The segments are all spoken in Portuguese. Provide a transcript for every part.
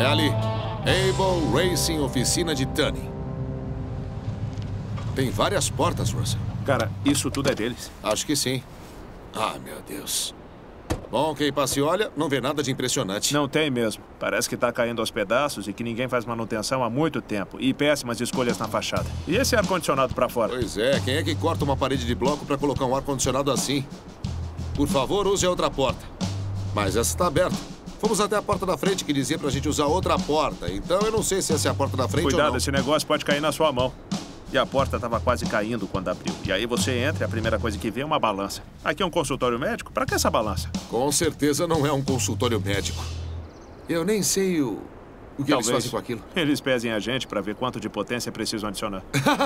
É ali. Able Racing Oficina de Tuning. Tem várias portas, Russell. Cara, isso tudo é deles? Acho que sim. Ah, meu Deus. Bom, quem passa e olha, não vê nada de impressionante. Não tem mesmo. Parece que tá caindo aos pedaços e que ninguém faz manutenção há muito tempo. E péssimas escolhas na fachada. E esse ar-condicionado pra fora? Pois é, quem é que corta uma parede de bloco pra colocar um ar-condicionado assim? Por favor, use a outra porta. Mas essa está aberta. Fomos até a porta da frente que dizia pra gente usar outra porta. Então eu não sei se essa é a porta da frente ou não. Cuidado, esse negócio pode cair na sua mão. E a porta estava quase caindo quando abriu. E aí você entra e a primeira coisa que vê é uma balança. Aqui é um consultório médico? Pra que essa balança? Com certeza não é um consultório médico. Eu nem sei o que eles fazem com aquilo. Eles pesem a gente pra ver quanto de potência precisam adicionar.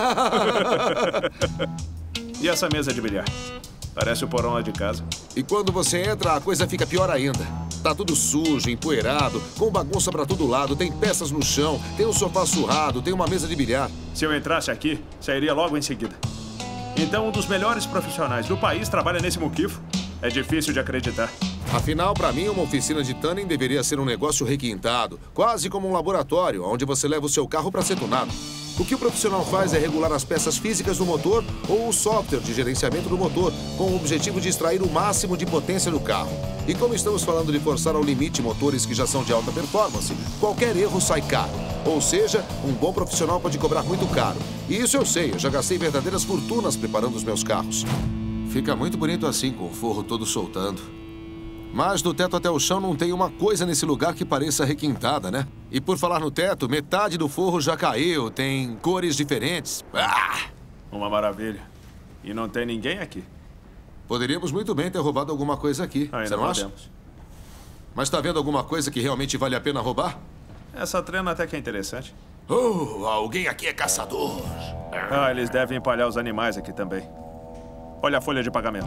E essa mesa de bilhar? Parece o porão lá de casa. E quando você entra, a coisa fica pior ainda. Tá tudo sujo, empoeirado, com bagunça pra todo lado, tem peças no chão, tem um sofá surrado, tem uma mesa de bilhar. Se eu entrasse aqui, sairia logo em seguida. Então, um dos melhores profissionais do país trabalha nesse muquifo? É difícil de acreditar. Afinal, pra mim, uma oficina de tuning deveria ser um negócio requintado, quase como um laboratório, onde você leva o seu carro pra ser tunado. O que o profissional faz é regular as peças físicas do motor ou o software de gerenciamento do motor, com o objetivo de extrair o máximo de potência do carro. E como estamos falando de forçar ao limite motores que já são de alta performance, qualquer erro sai caro. Ou seja, um bom profissional pode cobrar muito caro. E isso eu sei, eu já gastei verdadeiras fortunas preparando os meus carros. Fica muito bonito assim, com o forro todo soltando. Mas do teto até o chão não tem uma coisa nesse lugar que pareça requintada, né? E por falar no teto, metade do forro já caiu, tem cores diferentes. Ah! Uma maravilha. E não tem ninguém aqui. Poderíamos muito bem ter roubado alguma coisa aqui, você não acha? Mas tá vendo alguma coisa que realmente vale a pena roubar? Essa trena até que é interessante. Oh, alguém aqui é caçador. Ah, eles devem empalhar os animais aqui também. Olha a folha de pagamento.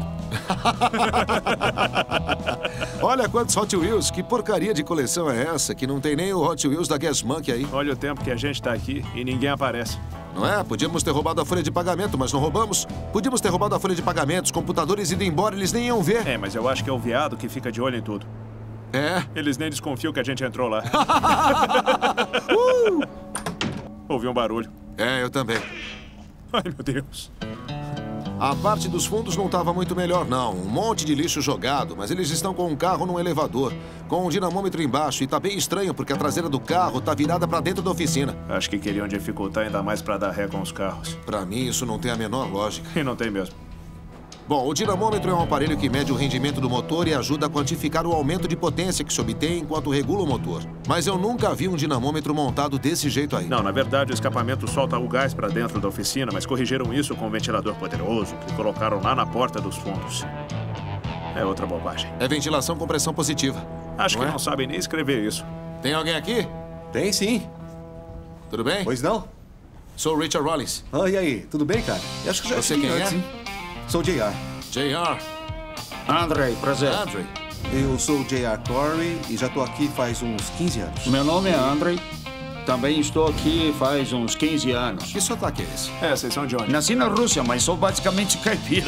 Olha quantos Hot Wheels. Que porcaria de coleção é essa? Que não tem nem o Hot Wheels da Gas Monkey aí. Olha o tempo que a gente tá aqui e ninguém aparece. Não é? Podíamos ter roubado a folha de pagamento, mas não roubamos. Podíamos ter roubado a folha de pagamentos, computadores e ido embora, eles nem iam ver. É, mas eu acho que é o viado que fica de olho em tudo. É? Eles nem desconfiam que a gente entrou lá. Ouvi um barulho. É, eu também. Ai, meu Deus. A parte dos fundos não estava muito melhor, não. Um monte de lixo jogado, mas eles estão com um carro num elevador, com um dinamômetro embaixo, e tá bem estranho porque a traseira do carro tá virada pra dentro da oficina. Acho que queriam dificultar ainda mais pra dar ré com os carros. Pra mim, isso não tem a menor lógica. E não tem mesmo. Bom, o dinamômetro é um aparelho que mede o rendimento do motor e ajuda a quantificar o aumento de potência que se obtém enquanto regula o motor. Mas eu nunca vi um dinamômetro montado desse jeito aí. Não, na verdade, o escapamento solta o gás para dentro da oficina, mas corrigiram isso com um ventilador poderoso que colocaram lá na porta dos fundos. É outra bobagem. É ventilação com pressão positiva. Acho que não sabem nem escrever isso. Tem alguém aqui? Tem sim. Tudo bem? Pois não? Sou o Richard Rollins. Ah, e aí? Tudo bem, cara? Eu acho que já Você vi quem antes, é? hein? Sou o JR. JR. Andrei, prazer. Andrei. Eu sou o JR Corey e já tô aqui faz uns 15 anos. Meu nome é Andrei. Também estou aqui faz uns 15 anos. Que sotaque é esse? É, vocês são de onde? Nasci na Rússia, mas sou basicamente caipira.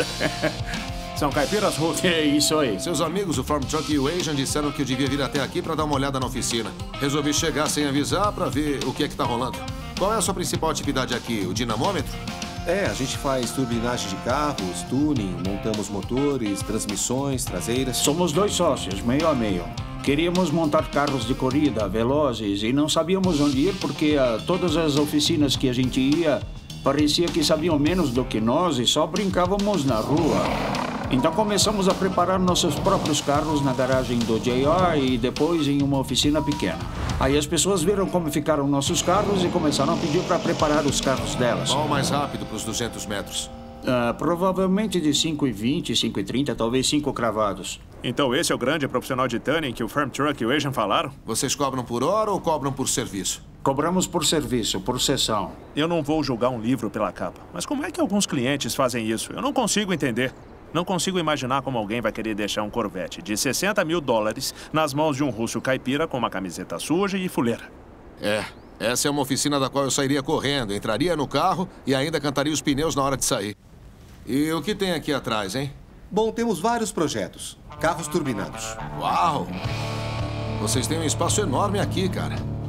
São caipiras russos. É isso aí. Seus amigos, o Farm Truck e o Asian, disseram que eu devia vir até aqui pra dar uma olhada na oficina. Resolvi chegar sem avisar pra ver o que é que tá rolando. Qual é a sua principal atividade aqui? O dinamômetro? É, a gente faz turbinagem de carros, tuning, montamos motores, transmissões, traseiras. Somos dois sócios, meio a meio. Queríamos montar carros de corrida, velozes, e não sabíamos onde ir porque todas as oficinas que a gente ia parecia que sabiam menos do que nós e só brincávamos na rua. Então começamos a preparar nossos próprios carros na garagem do JR e depois em uma oficina pequena. Aí as pessoas viram como ficaram nossos carros e começaram a pedir para preparar os carros delas. Qual o mais rápido para os 200 metros? Provavelmente de 5,20, 5,30, talvez 5 cravados. Então esse é o grande profissional de tuning que o Farm Truck e o Asian falaram? Vocês cobram por hora ou cobram por serviço? Cobramos por serviço, por sessão. Eu não vou julgar um livro pela capa, mas como é que alguns clientes fazem isso? Eu não consigo entender. Não consigo imaginar como alguém vai querer deixar um Corvette de $60 mil nas mãos de um russo caipira com uma camiseta suja e fuleira. É, essa é uma oficina da qual eu sairia correndo, entraria no carro e ainda cantaria os pneus na hora de sair. E o que tem aqui atrás, hein? Bom, temos vários projetos. Carros turbinados. Uau! Vocês têm um espaço enorme aqui, cara.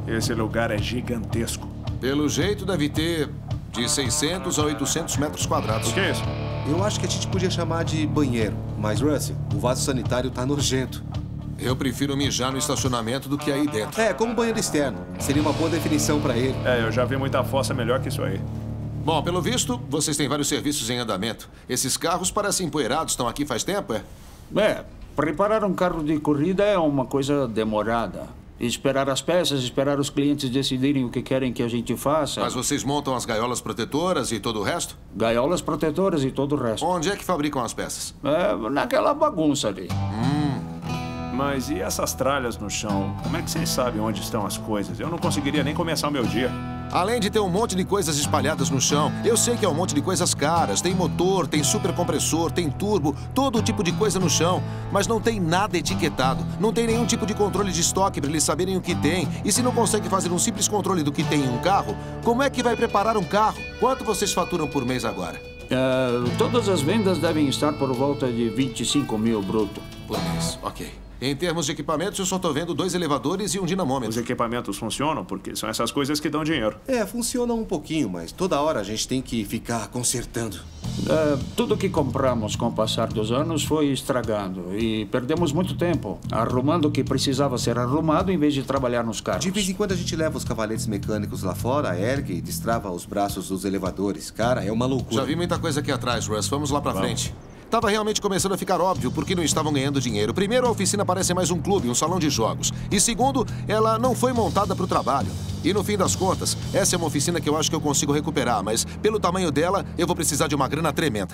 Esse lugar é gigantesco. Pelo jeito, deve ter de 600 a 800 metros quadrados. O que é isso? Eu acho que a gente podia chamar de banheiro. Mas, Russell, o vaso sanitário tá nojento. Eu prefiro mijar no estacionamento do que aí dentro. É, como banheiro externo. Seria uma boa definição pra ele. É, eu já vi muita fossa melhor que isso aí. Bom, pelo visto, vocês têm vários serviços em andamento. Esses carros parecem empoeirados, estão aqui faz tempo, é? Preparar um carro de corrida é uma coisa demorada. Esperar as peças, esperar os clientes decidirem o que querem que a gente faça. Mas vocês montam as gaiolas protetoras e todo o resto? Gaiolas protetoras e todo o resto. Onde é que fabricam as peças? Naquela bagunça ali. Mas e essas tralhas no chão? Como é que vocês sabem onde estão as coisas? Eu não conseguiria nem começar o meu dia. Além de ter um monte de coisas espalhadas no chão, eu sei que é um monte de coisas caras. Tem motor, tem supercompressor, tem turbo, todo tipo de coisa no chão. Mas não tem nada etiquetado. Não tem nenhum tipo de controle de estoque para eles saberem o que tem. E se não consegue fazer um simples controle do que tem em um carro, como é que vai preparar um carro? Quanto vocês faturam por mês agora? Todas as vendas devem estar por volta de 25 mil bruto. Por mês, ok. Em termos de equipamentos, eu só tô vendo 2 elevadores e um dinamômetro. Os equipamentos funcionam porque são essas coisas que dão dinheiro. Funciona um pouquinho, mas toda hora a gente tem que ficar consertando. Tudo que compramos com o passar dos anos foi estragando e perdemos muito tempo arrumando o que precisava ser arrumado em vez de trabalhar nos carros. De vez em quando a gente leva os cavaletes mecânicos lá fora, ergue e destrava os braços dos elevadores. Cara, é uma loucura. Já vi muita coisa aqui atrás, Russ. Vamos lá pra frente. Tava realmente começando a ficar óbvio porque não estavam ganhando dinheiro. Primeiro, a oficina parece mais um clube, um salão de jogos. E segundo, ela não foi montada para o trabalho. E no fim das contas, essa é uma oficina que eu acho que eu consigo recuperar, mas pelo tamanho dela, eu vou precisar de uma grana tremenda.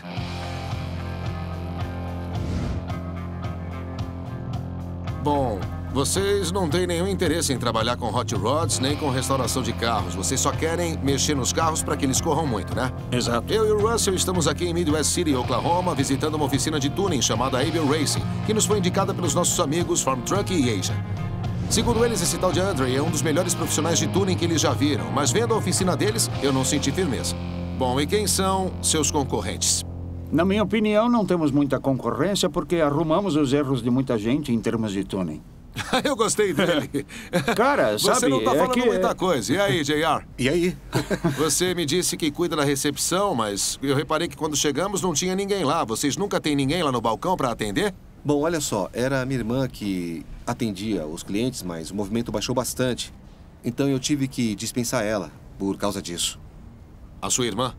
Bom, vocês não têm nenhum interesse em trabalhar com hot rods nem com restauração de carros. Vocês só querem mexer nos carros para que eles corram muito, né? Exato. Eu e o Russell estamos aqui em Midwest City, Oklahoma, visitando uma oficina de tuning chamada Abil Racing, que nos foi indicada pelos nossos amigos Farm Truck e Asia. Segundo eles, esse tal de Andre é um dos melhores profissionais de tuning que eles já viram, mas vendo a oficina deles, eu não senti firmeza. Bom, e quem são seus concorrentes? Na minha opinião, não temos muita concorrência porque arrumamos os erros de muita gente em termos de tuning. Eu gostei dele. Cara, Você sabe, não tá falando que... muita coisa. E aí, JR? E aí? Você me disse que cuida da recepção, mas eu reparei que quando chegamos não tinha ninguém lá. Vocês nunca têm ninguém lá no balcão para atender? Bom, olha só, era a minha irmã que atendia os clientes, mas o movimento baixou bastante. Então eu tive que dispensar ela por causa disso. A sua irmã?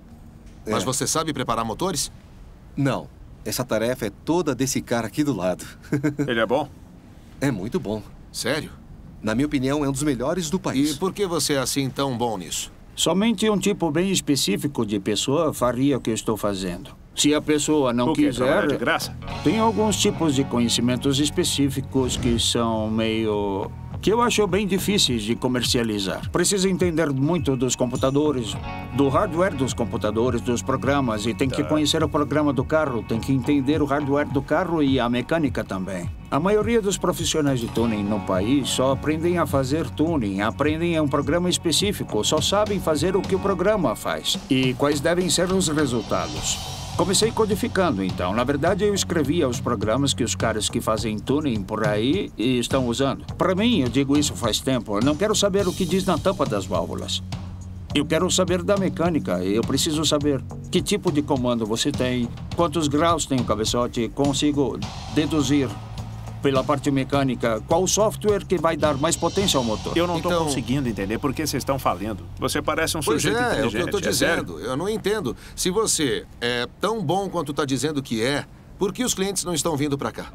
Mas você sabe preparar motores? Não. Essa tarefa é toda desse cara aqui do lado. Ele é bom? É muito bom. Sério? Na minha opinião, é um dos melhores do país. E por que você é assim tão bom nisso? Somente um tipo bem específico de pessoa faria o que eu estou fazendo. Se a pessoa não quiser... de graça? Tem alguns tipos de conhecimentos específicos que são meio... que eu acho bem difíceis de comercializar. Precisa entender muito dos computadores, do hardware dos computadores, dos programas, e tem que conhecer o programa do carro, tem que entender o hardware do carro e a mecânica também. A maioria dos profissionais de tuning no país só aprendem a fazer tuning, aprendem um programa específico, só sabem fazer o que o programa faz e quais devem ser os resultados. Comecei codificando, então. Na verdade, eu escrevia os programas que os caras que fazem tuning por aí estão usando. Para mim, eu digo isso faz tempo, eu não quero saber o que diz na tampa das válvulas. Eu quero saber da mecânica. Eu preciso saber que tipo de comando você tem, quantos graus tem o cabeçote, consigo deduzir pela parte mecânica qual o software que vai dar mais potência ao motor. Eu não estou conseguindo entender por que vocês estão falando. Você parece um sujeito inteligente. É o que eu estou dizendo. Eu não entendo. Se você é tão bom quanto está dizendo que é, por que os clientes não estão vindo para cá?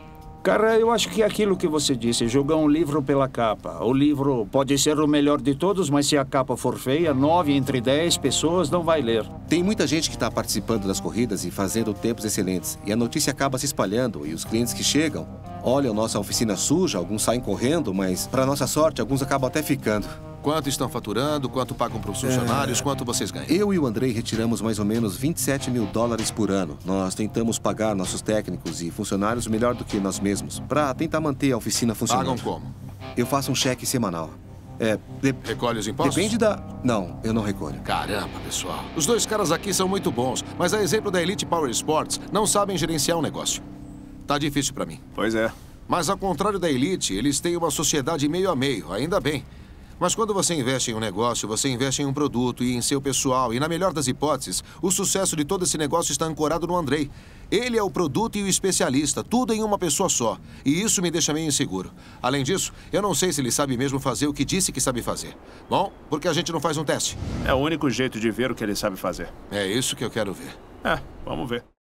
Cara, eu acho que é aquilo que você disse, jogar um livro pela capa. O livro pode ser o melhor de todos, mas se a capa for feia, 9 entre 10 pessoas não vai ler. Tem muita gente que está participando das corridas e fazendo tempos excelentes. E a notícia acaba se espalhando e os clientes que chegam olham nossa oficina suja, alguns saem correndo, mas, para nossa sorte, alguns acabam até ficando. Quanto estão faturando? Quanto pagam para os funcionários? Quanto vocês ganham? Eu e o Andrei retiramos mais ou menos $27 mil por ano. Nós tentamos pagar nossos técnicos e funcionários melhor do que nós mesmos, para tentar manter a oficina funcionando. Pagam como? Eu faço um cheque semanal. Recolhe os impostos? Depende da... Não, eu não recolho. Caramba, pessoal. Os dois caras aqui são muito bons, mas a exemplo da Elite Power Sports, não sabem gerenciar um negócio. Tá difícil para mim. Pois é. Mas ao contrário da Elite, eles têm uma sociedade meio a meio, ainda bem. Mas quando você investe em um negócio, você investe em um produto e em seu pessoal. E na melhor das hipóteses, o sucesso de todo esse negócio está ancorado no Andrei. Ele é o produto e o especialista, tudo em uma pessoa só. E isso me deixa meio inseguro. Além disso, eu não sei se ele sabe mesmo fazer o que disse que sabe fazer. Bom, por que a gente não faz um teste? É o único jeito de ver o que ele sabe fazer. É isso que eu quero ver. Vamos ver.